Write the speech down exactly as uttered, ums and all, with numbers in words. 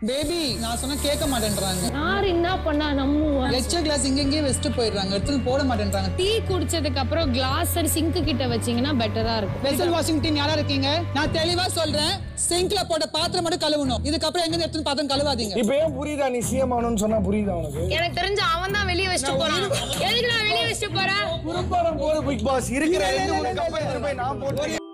Baby நான் சொன்னா கேட்க மாட்டேன்றாங்க. யார் என்ன பண்ணா நம்புவா? லெக்சர் கிளாஸ் இங்கங்கே வெஸ்ட் போயிடுறாங்க, எடுத்து போட மாட்டேன்றாங்க. டீ குடிச்சதுக்கு அப்புறம் கிளாஸ் சிங்க் கிட்ட வச்சீங்கன்னா பெட்டரா இருக்கும். வெசல் வாஷிங் டீம் யாரா இருக்கீங்க? நான் தெளிவா சொல்றேன், சிங்க்ல போட்ட பாத்திரம் மட்டும் கழுவணும். இதுக்கு அப்புறம் எங்க எடுத்து பாத்திரம் கழுவாதீங்க. இப்போ ஏன் புரியுதா நீ சிஎம் ஆகணும்னு சொன்னா? புரியுதா உனக்கு? எனக்கு தெரிஞ்ச அவன் தான் வெளிய வச்சிட்டு போறான். எதுக்கு நான் வெளிய வச்சிட்டு போறேன்? குறும்படம் போற பிக் பாஸ் இருக்கிற ரெண்டு மூணு கம்பெனி போய் நான் போட்டு